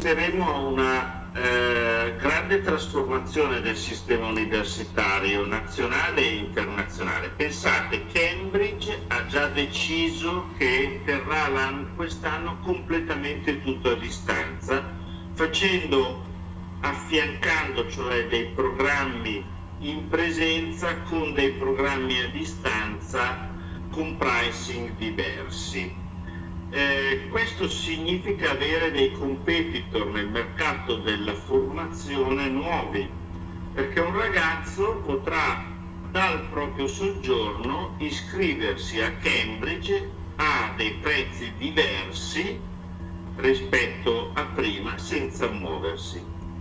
assisteremo a una grande trasformazione del sistema universitario nazionale e internazionale. Pensate, Cambridge ha già deciso che terrà quest'anno completamente tutto a distanza, affiancando cioè dei programmi in presenza con dei programmi a distanza con pricing diversi. Questo significa avere dei competitor nel mercato della formazione nuovi, perché un ragazzo potrà dal proprio soggiorno iscriversi a Cambridge a dei prezzi diversi rispetto a prima, senza muoversi.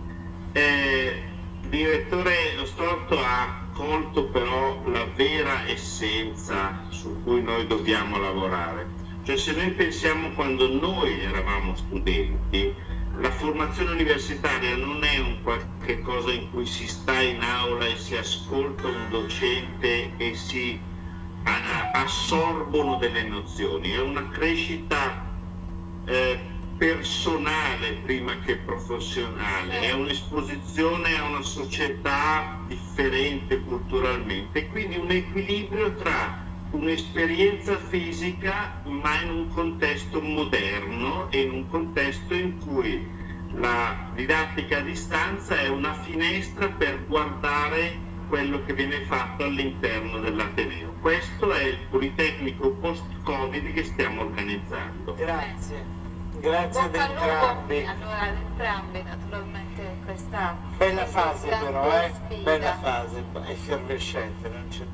Il direttore Lo Storto ha colto però la vera essenza su cui noi dobbiamo lavorare. Cioè, se noi pensiamo quando noi eravamo studenti, la formazione universitaria non è un qualche cosa in cui si sta in aula e si ascolta un docente e si assorbono delle nozioni, è una crescita personale prima che professionale, è un'esposizione a una società differente culturalmente e quindi un equilibrio tra un'esperienza fisica ma in un contesto moderno e in un contesto in cui la didattica a distanza è una finestra per guardare quello che viene fatto all'interno dell'Ateneo. Questo è il Politecnico post-Covid che stiamo organizzando. Grazie. Grazie ad entrambi. Allora, ad entrambi naturalmente questa bella fase però, sfida. Bella fase, effervescente, non c'è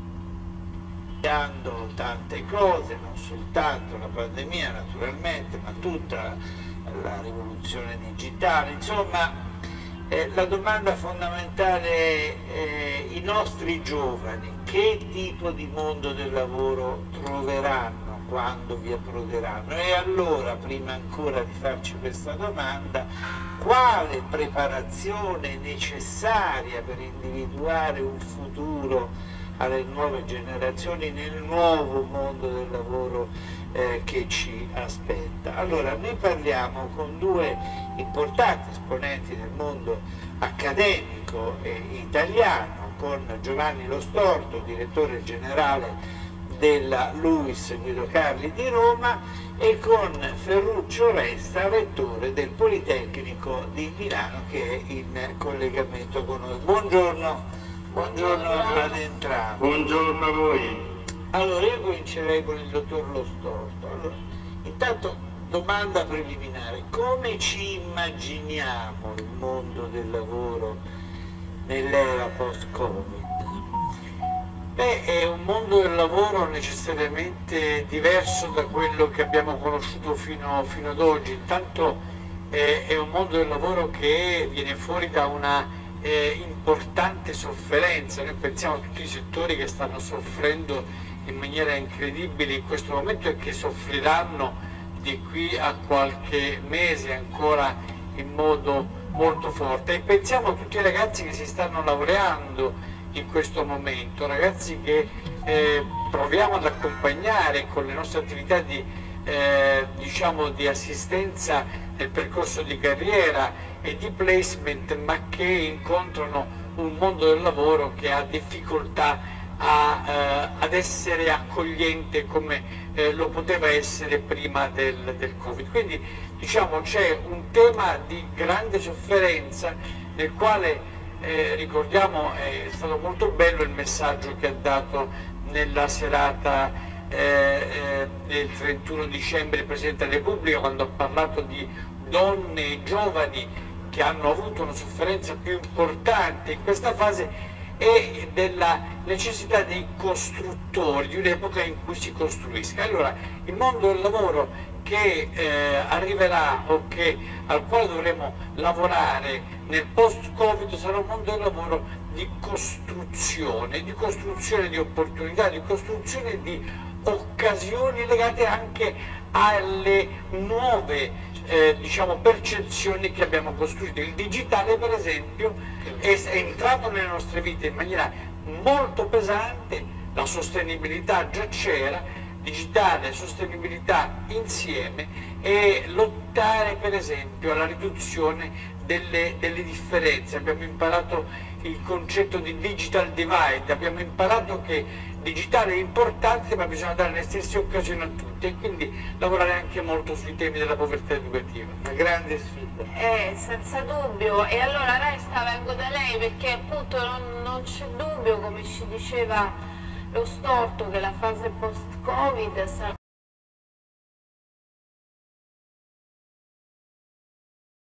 tante cose, non soltanto la pandemia naturalmente, ma tutta la rivoluzione digitale, insomma la domanda fondamentale è i nostri giovani che tipo di mondo del lavoro troveranno quando vi approderanno e allora prima ancora di farci questa domanda quale preparazione è necessaria per individuare un futuro alle nuove generazioni nel nuovo mondo del lavoro che ci aspetta. Allora, noi parliamo con due importanti esponenti del mondo accademico italiano, con Giovanni Lo Storto, direttore generale della LUISS Guido Carli di Roma, e con Ferruccio Resta, rettore del Politecnico di Milano, che è in collegamento con noi. Buongiorno. Buongiorno ad entrambi. Buongiorno a voi. Allora, io comincerei con il dottor Lo Storto. Allora, intanto, domanda preliminare. Come ci immaginiamo il mondo del lavoro nell'era post-Covid? Beh, è un mondo del lavoro necessariamente diverso da quello che abbiamo conosciuto fino ad oggi. Intanto è un mondo del lavoro che viene fuori da una importante sofferenza. Noi pensiamo a tutti i settori che stanno soffrendo in maniera incredibile in questo momento e che soffriranno di qui a qualche mese ancora in modo molto forte, e pensiamo a tutti i ragazzi che si stanno laureando in questo momento, ragazzi che proviamo ad accompagnare con le nostre attività diciamo di assistenza nel percorso di carriera e di placement, ma che incontrano un mondo del lavoro che ha difficoltà ad essere accogliente come lo poteva essere prima del Covid. Quindi diciamo c'è un tema di grande sofferenza nel quale ricordiamo è stato molto bello il messaggio che ha dato nella serata del 31 dicembre il Presidente della Repubblica, quando ha parlato di donne e giovani che hanno avuto una sofferenza più importante in questa fase e della necessità dei costruttori, di un'epoca in cui si costruisca. Allora, il mondo del lavoro che arriverà o al quale dovremo lavorare nel post-Covid sarà un mondo del lavoro di costruzione di opportunità, di costruzione di occasioni legate anche alle nuove diciamo, percezioni che abbiamo costruito. Il digitale, per esempio, è entrato nelle nostre vite in maniera molto pesante, la sostenibilità già c'era, digitale, sostenibilità insieme e lottare per esempio alla riduzione delle differenze. Abbiamo imparato il concetto di digital divide, abbiamo imparato che digitale è importante ma bisogna dare le stesse occasioni a tutti e quindi lavorare anche molto sui temi della povertà educativa, una grande sfida. Senza dubbio, e allora Resta vengo da lei perché appunto non c'è dubbio, come ci diceva lo Storto, che la fase post-Covid sarà